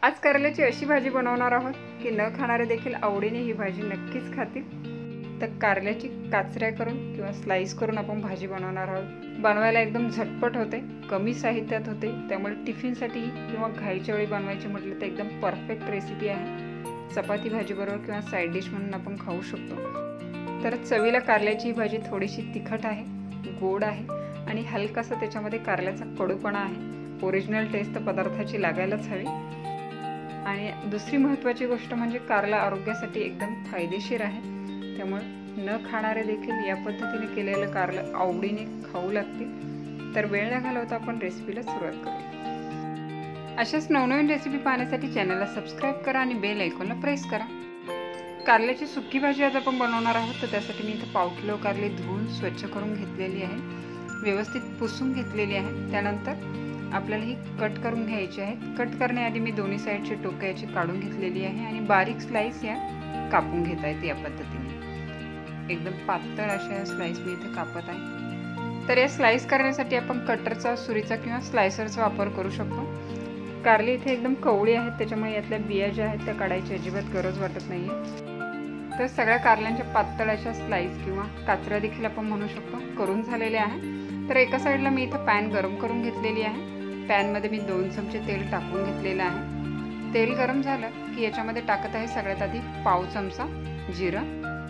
आज कारल्याची अशी भाजी बनवणार आहोत की न खाणारे देखील आवडीने ही भाजी नक्कीच खातील। तर कारल्याची काचऱ्या करून किंवा स्लाइस करून आपण भाजी बनवणार आहोत। बनवायला एकदम झटपट होते, कमी साहित्यात होते, त्यामुळे टिफिनसाठी किंवा घाईच्या वेळी बनवायची म्हटलं तर एकदम परफेक्ट रेसिपी आहे। चपाती भाजी बरोबर किंवा साइड डिश म्हणून आपण खाऊ शकतो। तर चवीला कारल्याची ही भाजी थोडीशी तिखट आहे, गोड आहे आणि हलकासा त्याच्यामध्ये कारल्याचा कडूपणा आहे। ओरिजिनल टेस्ट तर पदार्थाची लागायलाच हवी। आणि दुसरी महत्त्वाची गोष्ट म्हणजे कारला आरोग्यासाठी एकदम फायदेशीर आहे, त्यामुळे न खाणारे देखील या पद्धतीने केलेलं कारलं आवडीने खाऊ लागतील। तर वेळ न घालवता आपण रेसिपीला सुरुवात करूया। अशाच नवनवीन रेसिपी पाहण्यासाठी चॅनलला सबस्क्राईब करा आणि बेल आयकॉनला प्रेस करा। कारल्याची सुकी भाजी आज आपण बनवणार आहोत। तर त्यासाठी मी इथे 1/2 किलो कारले धुवून स्वच्छ करून घेतलेली आहे, व्यवस्थित पुसून घेतलेली आहे। त्यानंतर आपल्याला ही कट करून घ्यायची आहे। कट करण्याआधी मी दोन्ही साइडची टोकं याची काढून घेतलेली आहे आणि बारीक स्लाइस या कापून घेत आहेत। या पद्धतीने एकदम पातळ अशा स्लाइस मी इथे कापत आहे। तर या स्लाइस करण्यासाठी आपण कटरचा, सुरीचा किंवा स्लायसरचा वापर करू शकतो। कारली इथे एकदम कवळी आहेत, त्याच्यामुळे यातल्या बिया ज्या आहेत त्या काढायची अजिबात गरज वाटत नाहीये। तर सगळ्या कारल्यांच्या पातळ अशा स्लाइस किंवा काचऱ्या देखील आपण म्हणू शकतो करून झालेल्या आहे। तर एका साइडला मी इथे पॅन गरम करून घेतलेली आहे। पॅन मध्ये मी 2 चमचे तेल टाकून घेतलेलं आहे। तेल गरम झालं की याच्यामध्ये टाकत आहे सगळ्यात आधी 1/2 चमचा जिरं।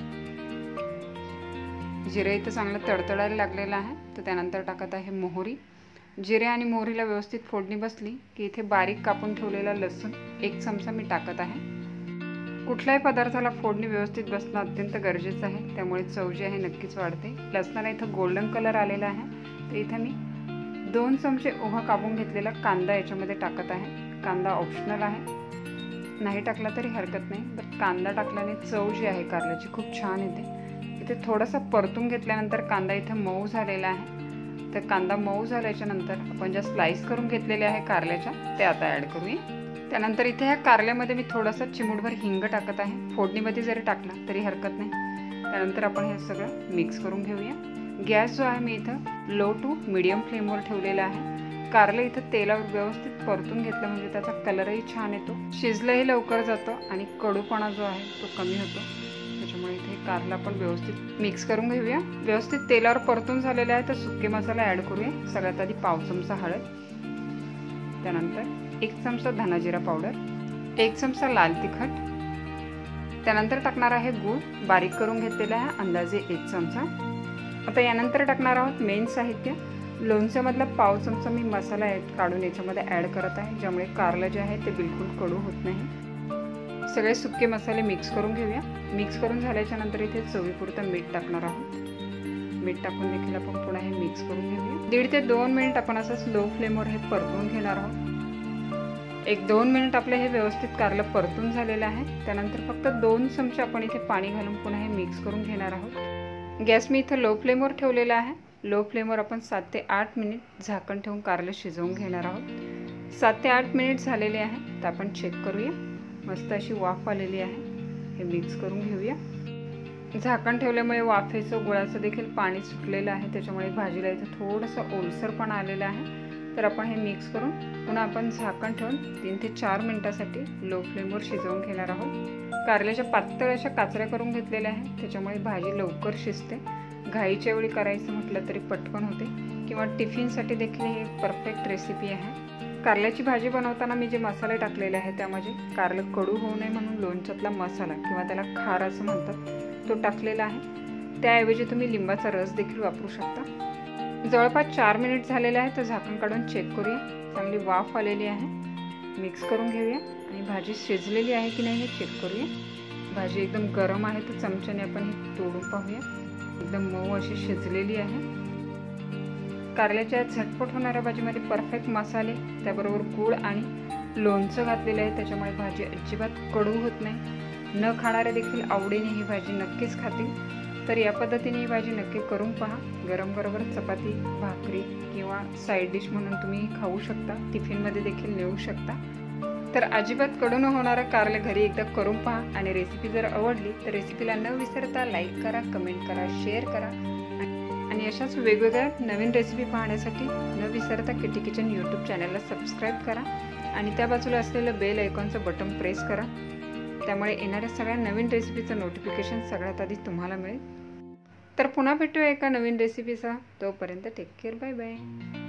जिरं इथं चांगलं तडतडायला लागलेलं आहे। तर त्यानंतर टाकत आहे मोहरी। जिरे आणि मोहरीला व्यवस्थित फोडणी बसली की इथे बारीक कापून ठेवलेला लसूण 1 चमचा मी टाकत आहे। कुठल्याही पदार्थाला फोडणी व्यवस्थित बसणं अत्यंत गरजेचं आहे, त्यामुळे चव जी आहे नक्कीच वाढते। लसणाला इथं गोल्डन कलर आलेला आहे। तर इथे मी 2 चमचे उभा कापून घेतलेला कांदा याच्यामध्ये टाकत आहे। कांदा ऑप्शनल आहे, नाही टाकला तरी हरकत नाही, पण कांदा टाकल्याने चव जी आहे कारल्याची खूप छान येते। इथे थोडासा परतून घेतल्यानंतर कांदा इथे मऊ झालेला आहे। तर कांदा मऊ झाल्याच्या नंतर आपण ज्या स्लाइस करून घेतलेल्या आहे कारल्याच्या ते आता ॲड करूया। त्यानंतर इथे ह्या कारल्यामध्ये मी थोडासा चिमूटभर हिंग टाकत आहे। फोडणीमध्ये जरी टाकला तरी हरकत नाही। त्यानंतर आपण हे सगळं मिक्स करून घेऊया। गॅस जो आहे मी इथं लो टू मीडियम फ्लेमवर ठेवलेला आहे। कारले इथं तेलावर व्यवस्थित परतून घेतलं म्हणजे त्याचा कलरही छान येतो, शिजलंही लवकर जातो आणि कडूपणा जो आहे तो कमी होतो। त्याच्यामुळे इथे कारला आपण व्यवस्थित मिक्स करून घेऊया। व्यवस्थित तेलावर परतून झालेले आहे तर सुके मसाला ॲड करूया। सगळ्यात आधी 1/2 चमचा हळद, त्यानंतर 1 चमचा धना जिरा पावडर, 1 चमचा लाल तिखट, त्यानंतर टाकणार आहे गूळ बारीक करून घेतलेला आहे अंदाजे 1 चमचा। आता यानंतर टाकणार आहोत मेन साहित्य। लोणच्यामधला 1/2 चमचा मी मसाला काढून याच्यामध्ये ॲड करत आहे, ज्यामुळे कारलं जे आहे ते बिलकुल कडू होत नाही। सगळे सुके मसाले मिक्स करून घेऊया। मिक्स करून झाल्याच्या नंतर इथे चवीपुरतं मीठ टाकणार आहोत। मीठ टाकून देखील आपण पुन्हा हे मिक्स करून घेऊया। 1.5 ते 2 मिनिट आपण असं स्लो फ्लेमवर हे परतून घेणार आहोत। 1-2 मिनिट आपले हे व्यवस्थित कारलं परतून झालेलं आहे। त्यानंतर फक्त 2 चमचे आपण इथे पाणी घालून पुन्हा हे मिक्स करून घेणार आहोत। गॅस मी इथे लो फ्लेमवर ठेवलेला आहे। लो फ्लेमवर आपण 7 ते 8 मिनिट झाकण ठेवून कारले शिजवून घेणार आहोत। 7 ते 8 मिनिट झालेले आहे, तर आपण चेक करूया। मस्त अशी वाफ आलेली आहे, हे मिक्स करून घेऊया। झाकण ठेवल्यामुळे वाफेचं गुळाचं देखील पाणी सुटलेलं आहे, त्याच्यामुळे भाजीला इथे थोडंसं ओलसरपणा आलेला आहे। तर आपण हे मिक्स करून पुन्हा आपण झाकण ठेवून 3 ते 4 मिनिटांसाठी लो फ्लेमवर शिजवून घेणार आहोत। कारल्याच्या पातळ अशा काचऱ्या करून घेतलेल्या आहेत, त्याच्यामुळे भाजी लवकर शिजते। घाईच्या वेळी करायचं म्हटलं तरी पटकन होते किंवा टिफिनसाठी देखील ही परफेक्ट रेसिपी आहे। कारल्याची भाजी बनवताना मी जे मसाले टाकलेले आहेत त्यामध्ये कारलं कडू होऊ नये म्हणून लोणच्यातला मसाला किंवा त्याला खार असं म्हणतात तो टाकलेला आहे। त्याऐवजी तुम्ही लिंबाचा रस देखील वापरू शकता। जवळपास 4 मिनिट झालेले आहे, तर झाकण काढून चेक करूया। चांगली वाफ आलेली आहे, मिक्स करून घेऊया आणि भाजी शिजलेली आहे की नाही हे चेक करूया। भाजी एकदम गरम आहे, तर चमच्याने आपण ही तोडून पाहूया। एकदम मऊ अशी शिजलेली आहे। कारल्याच्या झटपट होणाऱ्या भाजीमध्ये परफेक्ट मसाले, त्याबरोबर गूळ आणि लोणचं घातलेलं आहे, त्याच्यामुळे भाजी अजिबात कडू होत नाही। न खाणारे देखील आवडीने ही भाजी नक्कीच खातील। तर या पद्धतीने ही भाजी नक्की करून पहा। गरम गरम चपाती, भाकरी किंवा साइड डिश म्हणून तुम्ही खाऊ शकता, टिफिनमध्ये देखील नेऊ शकता। तर अजिबात कडू न होणारं कारले घरी एकदा करून पहा आणि रेसिपी जर आवडली तर रेसिपीला न विसरता लाईक करा, कमेंट करा, शेअर करा आणि अशाच वेगवेगळ्या नवीन रेसिपी पाहण्यासाठी न विसरता किटी किचन यूट्यूब चॅनलला सबस्क्राईब करा आणि त्या बाजूला असलेलं बेल आयकॉनचं बटन प्रेस करा. त्यामुळे येणाऱ्या सगळ्या नवीन रेसिपीचं नोटिफिकेशन सगळ्यात आधी तुम्हाला मिळेल. तर पुन्हा भेटूया एका नवीन रेसिपीचा. तोपर्यंत टेक केअर. Bye bye.